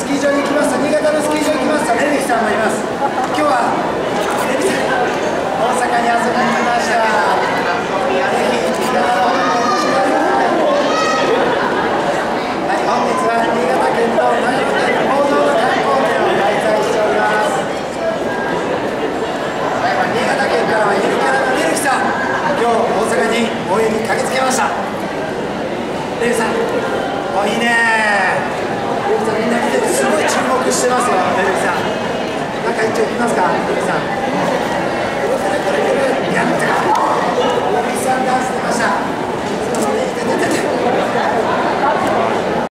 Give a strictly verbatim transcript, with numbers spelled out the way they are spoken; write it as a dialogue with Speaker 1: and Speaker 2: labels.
Speaker 1: キー場に行きますと、新潟のスキー場に行きますと、レルキさんもいます。今日はレルキさん、大阪に遊びに来ました。ぜひ新潟の方にお越しください。はい、本日は新潟県と長野県の合同の観光展を開催しております。はい、新潟県からはゆるキャラのレルキさん、今日大阪に応援に駆けつけました。レルさん、おいいねー。みんな見ててすごい注目してますよ。